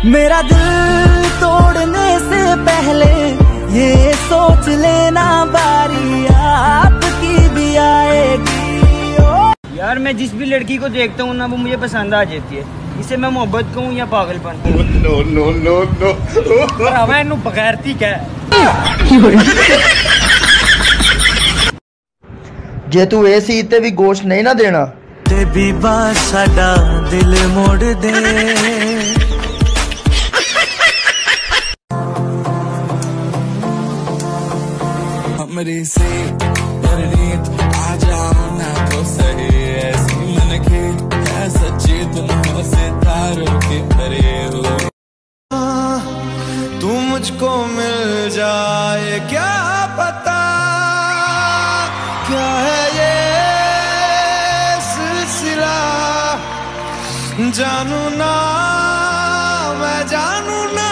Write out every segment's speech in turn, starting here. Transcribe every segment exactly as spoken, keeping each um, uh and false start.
मेरा दिल तोड़ने से पहले ये सोच लेना बारी आपकी भी आएगी। ओ यार मैं जिस भी लड़की को देखता हूँ ना वो मुझे पसंद आ जाती है, इसे मैं मोहब्बत कहूँ या पागलपन। नो नो नो नो मैं बगैरती क्या जे तू ए सी ते भी गोश्त नहीं ना देना ते बीबा साडा दिल मोड़ दे। हमरे से परनीत आ जाओ ना तो सही, ऐसी मन के है सच्ची तुम से तारों के भरे हो। तू मुझको मिल जाए क्या पता क्या है ये सिलसिला, जानू ना मैं जानू ना।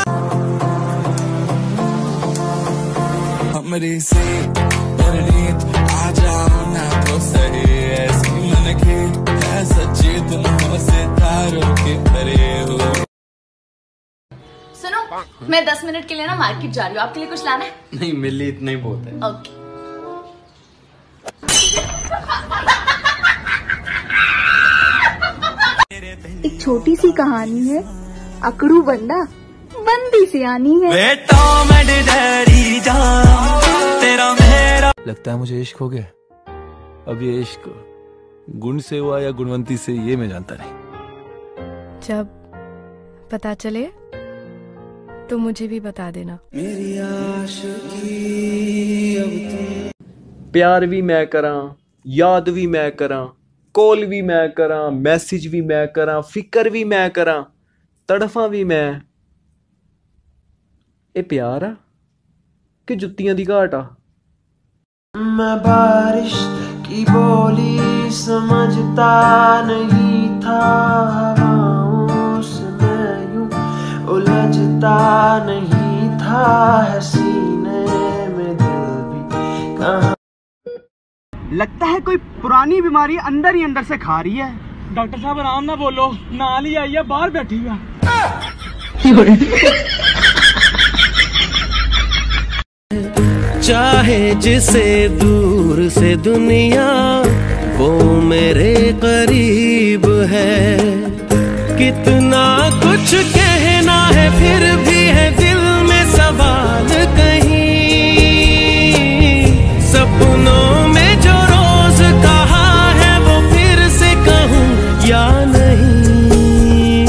हमरे से परनीत आ जाओ ना तो सही, ऐसी मन के है सच्ची तुम से तारों के भरे हो। सुनो, मैं दस मिनट के लिए ना मार्केट जा रही हूँ, आपके लिए कुछ लाना है? नहीं, मेरे लिए इतना ही बहुत है। ओके। एक छोटी सी कहानी है, अकड़ू बंदा बंदी से आनी है। बेटा मैं डैडी जान तेरा मेरा। लगता है मुझे इश्क हो गया। अब ये इश्क गुण से हुआ या गुणवंती से, ये मैं जानता नहीं। जब पता चले तो मुझे भी बता देना। मेरी आशिकी अब तुम। प्यार भी मैं करा, याद भी मैं करा, कॉल भी मैं करा, मैसेज भी मैं करा, फिक्र भी मैं करा, तड़फा भी मैं। ये प्यार आ कि जुत्तियां दी घाट आ? मैं बारिश की बोली समझता नहीं था, हवाओं से मैं यूं उलझता नहीं था, है सीने में दिल भी कहाँ। लगता है कोई पुरानी बीमारी अंदर ही अंदर से खा रही है। डॉक्टर साहब आराम ना बोलो, नाल ही आई है, बाहर बैठी है। चाहे जिसे दूर से दुनिया वो मेरे करीब है, कितना कुछ कहना है फिर भी है दिल में सवाल कहीं, सपनों में जो रोज कहा है वो फिर से कहूँ या नहीं।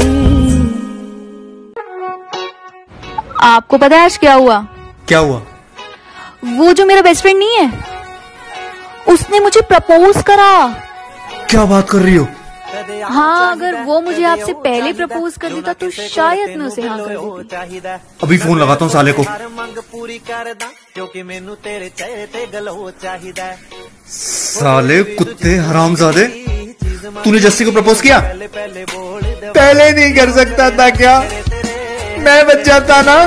आपको पता है आज क्या हुआ? क्या हुआ? वो जो मेरा बेस्ट फ्रेंड नहीं है, उसने मुझे प्रपोज करा। क्या बात कर रही हो? हाँ, अगर वो मुझे आपसे पहले प्रपोज कर देता तो शायद मैं उसे हाँ कर देती। अभी फोन लगाता हूँ साले को। साले कुत्ते हरामजादे, तूने जस्सी को प्रपोज किया? पहले नहीं कर सकता था क्या? मैं बच जाता ना।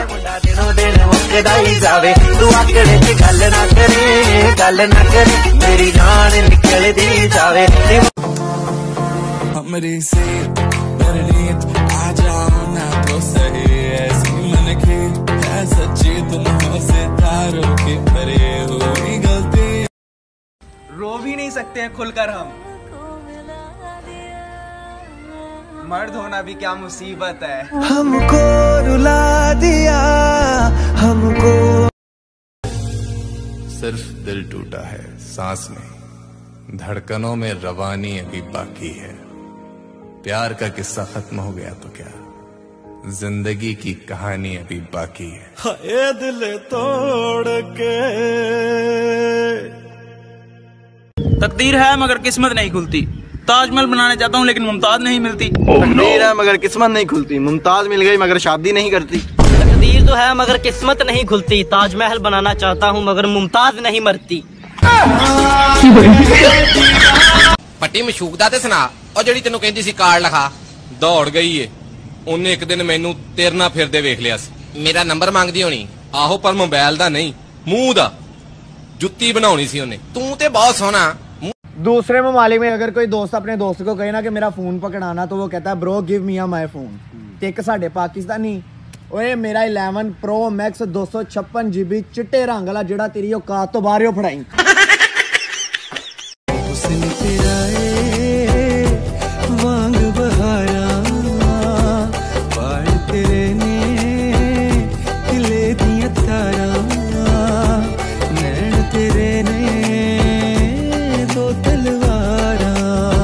हमरे से परनीत आ जाओ ना तो सही, ऐसी मन के है सच्ची तुम से तारों के भरे हो। गलती रो भी नहीं सकते हैं खुलकर हम, मर्द होना भी क्या मुसीबत है। हमको रुला दिया हमको। सिर्फ दिल टूटा है, सांस नहीं, धड़कनों में रवानी अभी बाकी है। प्यार का किस्सा खत्म हो गया तो क्या, जिंदगी की कहानी अभी बाकी है। हाय दिल तोड़ के। तकदीर है मगर किस्मत नहीं खुलती, ताजमहल बनाने चाहता हूँ लेकिन मुमताज नहीं मिलती। तकदीर है मगर किस्मत नहीं खुलती, मुमताज मिल गई मगर शादी नहीं करती। तकदीर तो है मगर किस्मत नहीं खुलती, ताजमहल बनाना चाहता हूँ मगर मुमताज नहीं मरती। पट्टी मशूकदा ते सुना, और जड़ी तेनों कहंदी सी कार्ड लिखा, दौड़ गई है। उन्हें एक दिन मैनू तेरे नाल फिरदे वेख लिया सी। मेरा नंबर मांगदी होनी, आहो पर मोबाइल दा नहीं, मुंह दा। जुत्ती बनाउणी सी उन्हें। तू ते बहुत सोहना। दूसरे ममालिक में अगर कोई दोस्त अपने दोस्त को कहे ना कि मेरा फोन पकड़ाना, तो वो कहता है bro give me my phone. टिक साडे पाकिस्तानी ओए मेरा इलेवन प्रो मैक्स दो सौ छप्पन जीबी चिट्टे रंग वाला जेड़ा तेरी औकात तो बाहर फड़ाई वांग बहारा बाल तेरे ने किले दिया तारा नैन तेरे ने दो तलवारा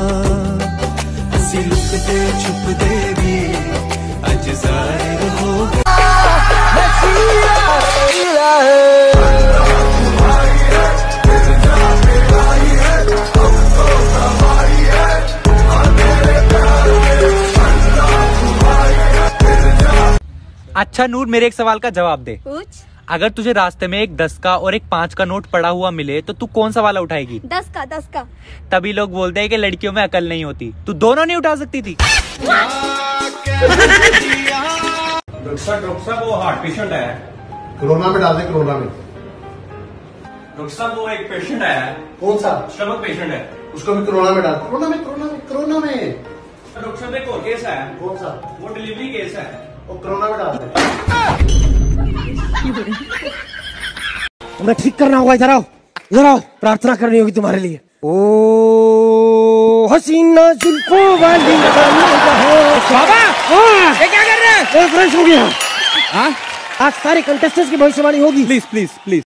असी लुकते छुपते भी अज जाहिर हो अच्छा नूर, मेरे एक सवाल का जवाब दे। पूछ। अगर तुझे रास्ते में एक दस का और एक पाँच का नोट पड़ा हुआ मिले तो तू कौन सा वाला उठाएगी? दस का दस का। तभी लोग बोलते हैं कि लड़कियों में अकल नहीं होती। तू दोनों नहीं उठा सकती थी? डॉक्टर साहब वो हार्ट पेशेंट है। कोरोना में डाल दे, कोरोना में। डॉक्टर साहब वो एक पेशेंट है। कौन सा? स्टमक पेशेंट है। उसको भी कोरोना में डाल। कोरोना में कोरोना में कोरोना में। डॉक्टर साहब एक और केस है। कौन सा? वो डिलीवरी केस है। वो कोरोना में डाल दे। तुम्हें ठीक करना होगा। इधर आओ, इधर आओ, प्रार्थना करनी होगी तुम्हारे लिए। ओ हसीना जुल्फों वाली बाबा, ये क्या कर रहे हैं? फ्रेश हो गया। हाँ? आज सारे कंटेस्टेंट्स की भविष्यवाणी होगी। Please please please